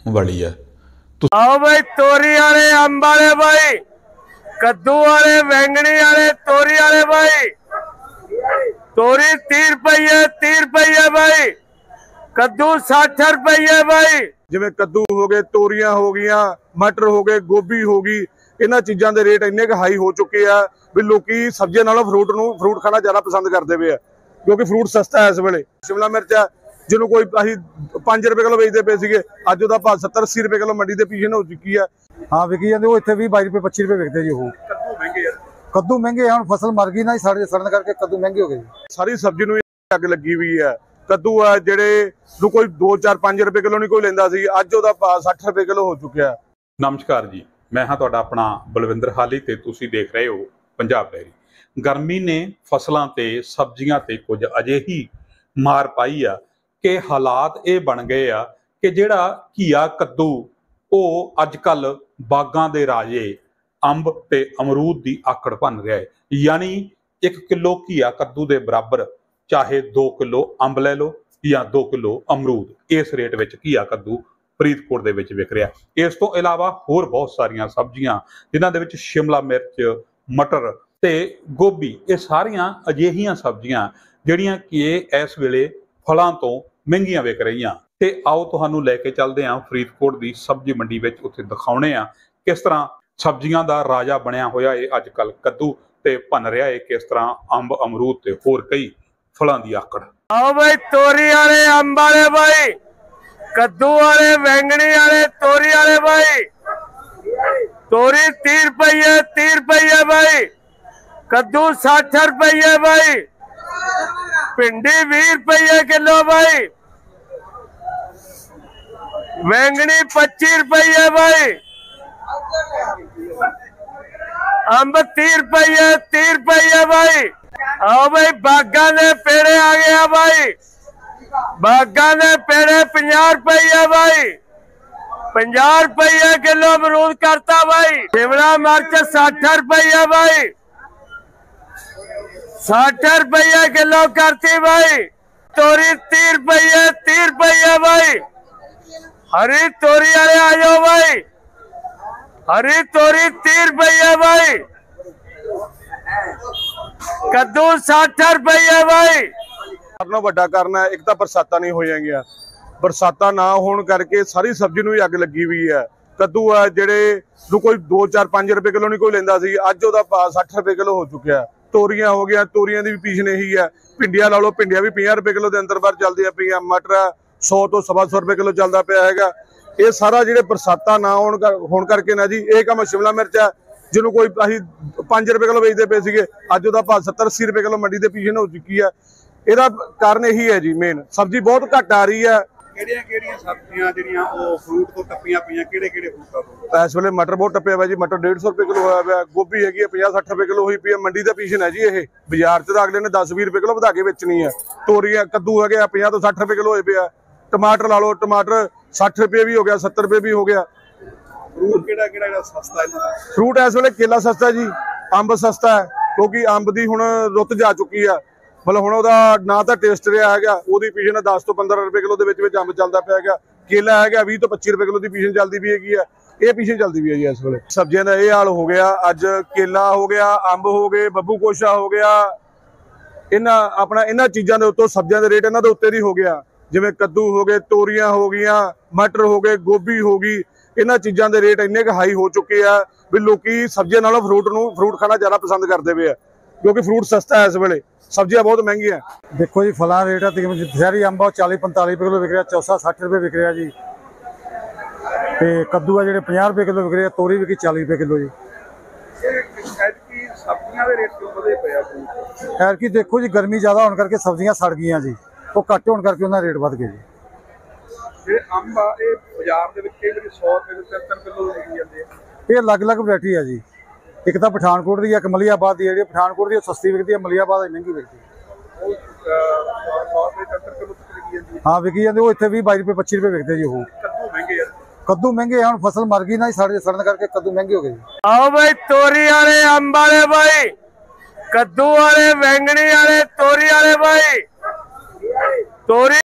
वाली है। आओ भाई तोरी वाले अंब वाले भाई, कद्दू वाले, बैंगनी वाले, तोरी वाले भाई। तोरी 30 रुपये 30 रुपये भाई, कद्दू 60 रुपये भाई। जिवें कद्दू हो गए, तोरियां हो गई, मटर हो गए, गोभी हो गई, इन्हां चीज़ों के रेट इन्ने क हाई हो चुके हैं भी लोग सब्जियों नालों फ्रूट खाना ज़्यादा पसंद करते पे, क्योंकि फ्रूट सस्ता है इस वेले। शिमला मिर्च है जिन्होंने कोई असीं 5 रुपए किलो बेचते पे सीगे, अज उहदा भाव 70-80 रुपए किलो मंडी के पीछे हो चुकी है। हाँ विकी जाते वो इतने 20-22 रुपए 25 रुपए विकते जी। वो कद्दू महंगे हैं, फसल मर गई ना सड़न करके कद्दू महंगे हो गए। सारी सब्जी नूं अग लगी हुई है। कद्दू है जिहड़े कोई 2-4-5 रुपए किलो नहीं कोई लैंदा सी, अज उहदा भाव 60 रुपए किलो हो चुका है। नमस्कार जी, मैं हाँ तुहाडा अपना बलविंदर हाली ते तुसीं देख रहे हो पंजाब डायरी। गर्मी ने फसलों ते सब्जियां ते कुछ अजे ही मार पाई आ कि हालात ये बन गए आ कि जिहड़ा घीया कद्दू वो अजकल बागां दे राजे अंब ते अमरूद की आकड़ बन रहा है। यानी 1 किलो घीया कद्दू के बराबर चाहे 2 किलो अंब लै लो या 2 किलो अमरूद, इस रेट में घीया कद्दू फरीदकोट दे विच विक रहा है। इस तो इलावा होर बहुत सारिया सब्जियां जिन्हां दे विच शिमला मिर्च, मटर ते गोभी, ये सारियां अजिहियां सब्जियां जिहड़ियां कि इस वेले फलों तो महंगियां विक रही। ते आओ तुहानू लैके चलते हैं फरीदकोट की सब्जी मंडी में, उत्थे दिखाउने आ किस तरह सब्जियां दा राजा बनया होया है अजकल कद्दू, ते बन रहा है किस तरह अंब अमरूद ते होर कई फलों की आकड़। आओ भाई तोरी वाले अंब वाले भाई, कद्दू वाले, बैंगनी वाले, तोरी वाले भाई। तोरी 30 रुपये 30 रुपये भाई, कद्दू 60 रुपये भाई, भिंडी 20 रुपये किलो भाई, बैंगनी 25 रुपये भाई, अंब 30 रुपये भाई। आओ भाई बागां दे पेड़े आ गया भाई, बागां दे पेड़े 50 रुपये भाई, 50 रुपये किलो अमरूद करता भाई। शिमला मिर्च 60 रुपये भाई, 60 रुपये किलो करती भाई। तोरी 30 रुपये भाई। हरी तोरी वाले आ जाओ भाई, हरी तोरी 30 रुपये भाई, कद्दू 60 रुपये भाई। करना वड्डा करना है, एक तो बरसातां नहीं हो जाएंगियां, बरसातां ना होने करके सारी सब्जी नूं अग लगी हुई है। कद्दू है जिहड़े कोई 2-4-5 रुपए किलो नहीं कोई लैंदा सी, अज उहदा भाव 60 रुपए किलो हो चुका है। तोरियां हो गई, तोरियां की भी पीछने ही है। भिंडियां ला लो, भिंडियां भी 50 रुपए किलो के अंदर बाहर चलदियां पईयां। मटर 100 तो 125 रुपए किलो चलता पाया है। ये सारा जिहड़े बरसातां ना होने करके ना जी, ये काम शिमला मिर्च है जिन्हों कोई असीं 5 रुपए किलो बेचते पे सीगे, अज उहदा भाव 70-80 रुपए किलो मंडी के पीछे हो चुकी है। ਇਹਦਾ ਕਾਰਨ ਇਹੀ ਹੈ ਜੀ, ਮੇਨ ਸਬਜ਼ੀ ਬਹੁਤ ਘੱਟ ਆ ਰਹੀ ਹੈ। ਕਿਹੜੀਆਂ ਸਬਜ਼ੀਆਂ ਜਿਹੜੀਆਂ ਉਹ ਫਰੂਟ ਤੋਂ ਟੱਪੀਆਂ ਪਈਆਂ, ਕਿਹੜੇ ਫਰੂਟਾਂ ਤੋਂ? ਇਸ ਵੇਲੇ ਮਟਰ ਬਹੁਤ ਟੱਪਿਆ ਹੋਇਆ ਜੀ, ਮਟਰ 150 ਰੁਪਏ ਕਿਲੋ ਹੋਇਆ ਪਿਆ। ਗੋਭੀ ਹੈਗੀ 50-60 ਰੁਪਏ ਕਿਲੋ ਹੋਈ ਪਈ ਹੈ। ਮੰਡੀ ਦਾ ਪੀਸ਼ਨ ਹੈ ਜੀ, ਇਹ ਬਾਜ਼ਾਰ 'ਚ ਤਾਂ ਅਗਲੇ ਨੇ 10-20 ਰੁਪਏ ਕਿਲੋ ਵਧਾ ਕੇ ਵੇਚਣੀ ਹੈ। ਤੋਰੀਆਂ ਕੱਦੂ ਹੈਗੇ 50 ਤੋਂ 60 ਰੁਪਏ ਕਿਲੋ ਹੋਏ ਪਿਆ। ਟਮਾਟਰ ਲਾ ਲਓ, ਟਮਾਟਰ 60 ਰੁਪਏ ਵੀ ਹੋ ਗਿਆ, 70 ਰੁਪਏ ਵੀ ਹੋ ਗਿਆ। ਫਰੂਟ ਕਿਹੜਾ ਸਸਤਾ ਹੈ? ਫਰੂਟ ਇਸ ਵੇਲੇ ਕੇਲਾ ਸਸਤਾ ਜੀ, ਅੰਬ ਸਸਤਾ ਹੈ, ਕਿਉਂਕਿ ਅੰਬ ਦੀ ਹੁਣ ਰੁੱਤ ਜਾ ਚੁੱਕੀ ਆ। मतलब हुण ओहदा ना तो टेस्ट रहा है, ओहदी पीछे 10 तो 15 रुपए किलो के अंब चलता पाया है। केला है 20 तो 25 रुपए किलो की पीछे चलती भी हैगी है। ये पीछे चलती भी है जी इस वेले। सब्जियां का यह हाल हो गया, अज केला हो गया, अंब हो गए, बब्बू कोशा हो गया, इन्हां चीज़ों के उत्तों सब्जियां के रेट इन्हां दे उत्ते ही हो गया। जिवें कद्दू हो गए, तोरियां हो गई, मटर हो गए, गोभी हो गई, इन्हां चीज़ों के रेट इन्ने क हाई हो चुके हैं भी लोग सब्जियों नालों फ्रूट खाना ज़्यादा पसंद करते पे, क्योंकि फ्रूट सस्ता है इस वेले, सब्जियां बहुत महंगी है। देखो जी फलों रेट है, दशहरी अंब 40-45 रुपए किलो विक रहा, चौसा 60 रुपए विक रहा जी, ते कद्दू है जो 50 रुपए किलो विक रहा, तोरी विकी 40 रुपए किलो जी। सब्जियां दे रेट क्यों वधे पे आ? ऐतकी देखो जी गर्मी ज़्यादा होने करके सब्जियां सड़ गई जी, वो घट होने करके उन्होंने रेट बढ़ गए जी। ਜਿਹੜੇ ਅੰਬ ਆ ਇਹ ਬਾਜ਼ਾਰ ਦੇ ਵਿੱਚ ਕਈ ਵਾਰੀ 100 ਰੁਪਏ ਤੋਂ 3 ਕਿਲੋ ਵਿਕੀ ਜਾਂਦੇ ਆ। ਇਹ ਅਲੱਗ-ਅਲੱਗ ਵੈਰਾਈਟੀ ਹੈ ਜੀ, ਇੱਕ ਤਾਂ ਪਠਾਨਕੋਟ ਦੀ, ਇੱਕ ਮਲੀਆਬਾਦ ਦੀ। ਜਿਹੜੀ ਪਠਾਨਕੋਟ ਦੀ ਸਸਤੀ ਵਿਕਦੀ ਹੈ, ਮਲੀਆਬਾਦ ਮਹਿੰਗੀ ਵਿਕਦੀ ਹੈ। ਉਹ 100 ਰੁਪਏ 70 ਕਿਲੋ ਤੱਕ ਵਿਕੀ ਜਾਂਦੀ ਹੈ। ਹਾਂ ਵਿਕੀ ਜਾਂਦੇ, ਉਹ ਇੱਥੇ 20-22 ਰੁਪਏ 25 ਰੁਪਏ ਵਿਕਦੇ ਜੀ। ਉਹ ਕੱਦੂ ਮਹਿੰਗੇ ਆ, कद्दू महंगे हैं, फसल मर गई ना सड़न करके कद्दू महंगे हो गए। आओ भाई तोरी वाले अंब वाले भाई, कद्दू वाले, बैंगनी वाले, तोरी वाले भाई। तोरी